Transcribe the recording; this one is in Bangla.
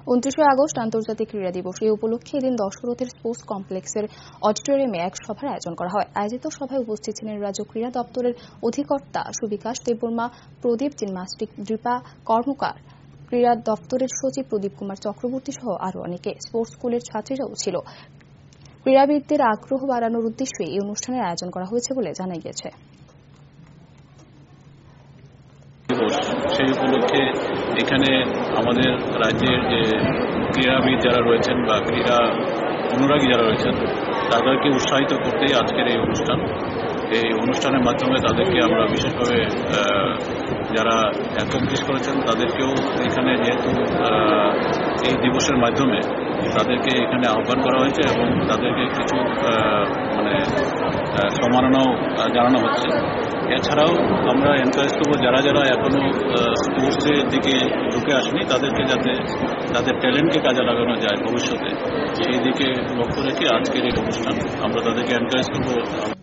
29 আগস্ট আন্তর্জাতিক ক্রীড়া দিবস। এই উপলক্ষে এদিন দশরথের স্পোর্টস কমপ্লেক্সের অডিটোরিয়ামে এক সভার আয়োজন করা হয়। আয়োজিত সভায় উপস্থিত ছিলেন রাজ্য ক্রীড়া দপ্তরের অধিকর্তা সুবিকাশ দেববর্মা, প্রদীপ, জিমন্যাস্টিক দীপা কর্মকার, ক্রীড়া দপ্তরের সচিব প্রদীপ কুমার চক্রবর্তী সহ আরও অনেকে। স্পোর্টস স্কুলের ছাত্রীরাও ছিল। ক্রীড়াবিদদের আগ্রহ বাড়ানোর উদ্দেশ্যে এই অনুষ্ঠানের আয়োজন করা হয়েছে বলে জানা গিয়েছে। সেই উপলক্ষে এখানে আমাদের রাজ্যের যে ক্রীড়াবিদ যারা রয়েছেন বা ক্রীড়া অনুরাগী যারা রয়েছেন তাদেরকে উৎসাহিত করতেই আজকের এই অনুষ্ঠান। এই অনুষ্ঠানের মাধ্যমে তাদেরকে আমরা বিশেষভাবে যারা অ্যাকমপ্লিশ করেছেন তাদেরকেও এখানে যেহেতু এই দিবসের মাধ্যমে তাদেরকে এখানে আহ্বান করা হয়েছে এবং তাদেরকে কিছু সম্মাননাও জানানো হচ্ছে। এছাড়াও আমরা এনকারেজ করবো যারা যারা এখনো স্পোর্টসের দিকে ঢুকে আসেনি তাদেরকে যাতে তাদের ট্যালেন্টকে কাজে লাগানো যায় ভবিষ্যতে, সেই দিকে লক্ষ্য রেখে আজকের এই অনুষ্ঠান। আমরা তাদেরকে এনকারেজ করবো